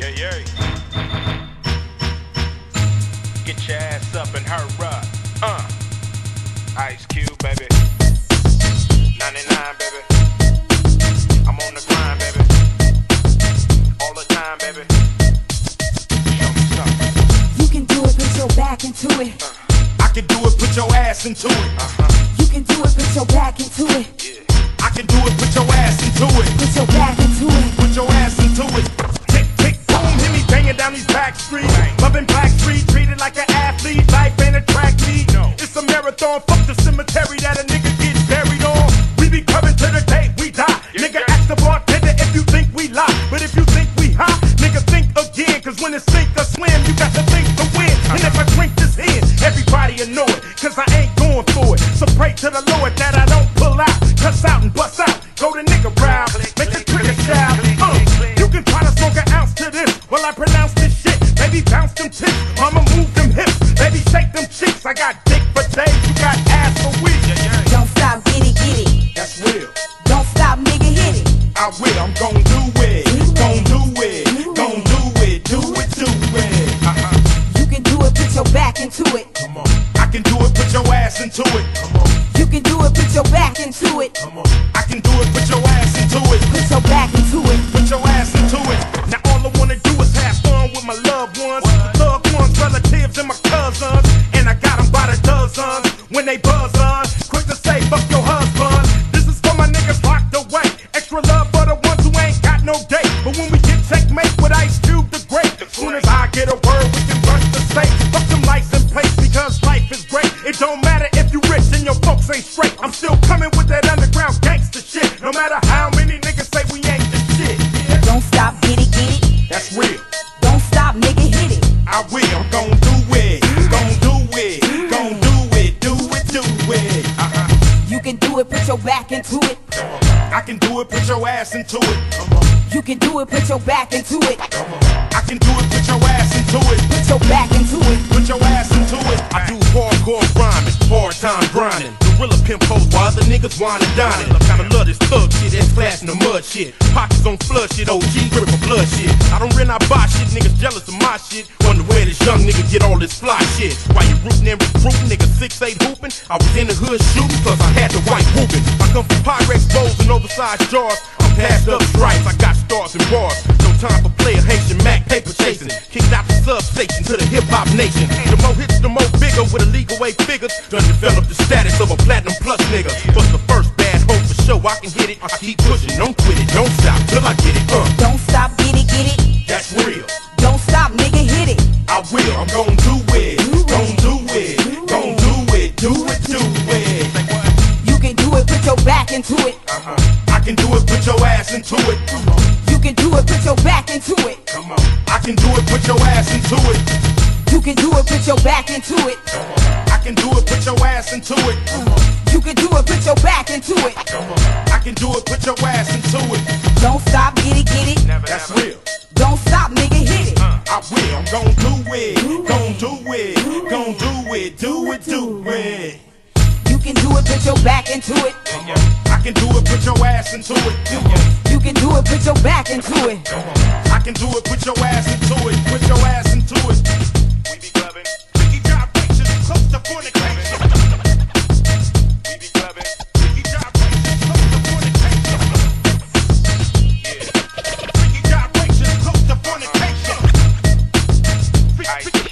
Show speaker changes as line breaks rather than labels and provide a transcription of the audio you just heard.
Yeah, yeah. Get your ass up and hurry up. Ice Cube, baby. 99, baby. I'm on the grind, baby. All the time, baby. Show me something.
You can do it, put your back into it.
I can do it, put your ass into it.
You can do it, put your back into it.
I can do it, put your ass into it.
Put your back into it.
Put your ass into it. Tick, tick, boom, hit me banging down these back streets. Loving Black Street, treated like an athlete. Life ain't a track meet. It's a marathon, fuck the cemetery that a nigga gets buried on. We be coming to the day we die. Nigga, ask the bartender if you think we lie. But if you think we hot, nigga, think again. Cause when it's sink or swim, you got to think to win. And if I drink this in, everybody will know it. Cause I ain't going for it. So pray to the Lord that I don't pull out. Cuss out and bust out. Go to nigga round. Make the trigger shout. You can try to smoke an ounce to this while I pronounce this shit. Baby, bounce them tits. Mama, move them hips. Baby, shake them cheeks. I got dick for days. You got ass for weeks.
Don't stop, get it.
That's real.
Don't stop, nigga, hit it.
I will. I'm gon' do it. Gon' do it. Gon' do it. Do it. Do it.
You can do it, put your back into it.
Come on. I can do it. Put your ass into it. Come on.
You can do it, put your back into it.
Come on. I can do it. Put your ass into it.
Put your back into it.
Put your ass into it. Now all I wanna do is have fun with my loved ones, loved ones, relatives, and my cousins. And I got them by the dozens. When they buzz on, quick to say fuck your husband. This is for my niggas locked away. Extra love for the ones who ain't got no date. But when we get checkmate with Ice Cube the Great, as soon as I get a word, we can rush the safe. Fuck them license plates because life is great. It don't matter if you rich and your folks ain't straight. I'm still coming with that underground gangster shit. No matter how many niggas say we ain't the shit.
Don't stop, get it.
That's real.
Don't stop, nigga, hit it.
I will. I'm gon' do it. Gon' do it. Gon' do it. Do it. Do it.
You can do it, put your back into it.
I can do it. Put your ass into it.
You can do it, put your back into it.
I can do it. Put your ass into it.
Put your back into it.
Put your ass into it. I do hardcore rhyming, hard time grinding. Gorilla pimp hoes while other niggas wine and dining. Kinda love this thug shit, that's class in the mud shit. Pockets on flood shit, OG grip for blood shit. I don't rent, I buy shit, niggas jealous of my shit. Wonder where this young nigga get all this fly shit. While you rootin' and recruiting, niggas 6'8" hooping. I was in the hood shooting, plus I had the white whooping. I come from Pyrex bowls and oversized jars. I'm passed up stripes, I got stars and bars. No time for player Haitian Mac paper chasing. Kicked out the substation to the hip hop nation. The more hits, the more bigger with illegal way figures. Done developed the status of a platinum plus nigga. What's the first bad hope for sure? I can hit it. I keep pushing, don't quit it, don't stop till I get it.
Don't stop, get it.
That's real.
Don't stop, nigga, hit it.
I will. I'm gon' do it. Gon' do it. Gon' do it. Do it. Do it.
You can do it, put your back into it.
I can do it. Put your ass into it.
You can do it, put your back into it.
Come on. I can do it. Put your ass into it.
You can do it, put your back into it.
I can do it. Put your ass into it.
You can do it, put your back into it.
I can do it. Put your ass into it.
Don't stop, get it.
That's real.
Don't stop, nigga, hit it.
I will. I'm gon' do it. Gon' do it. Gon' do it. Do it. Do it.
You can do it, put your back into it.
I can do it. Put your ass into it.
You can do it, put your back into it.
I can do it. Put your ass into it. Put your ass into it.
We be clubbing. Freaky gyrations, close to fornication. We be clubbing. Freaky gyrations, close to fornication. Yeah. Freaky gyrations, close to fornication. Freaky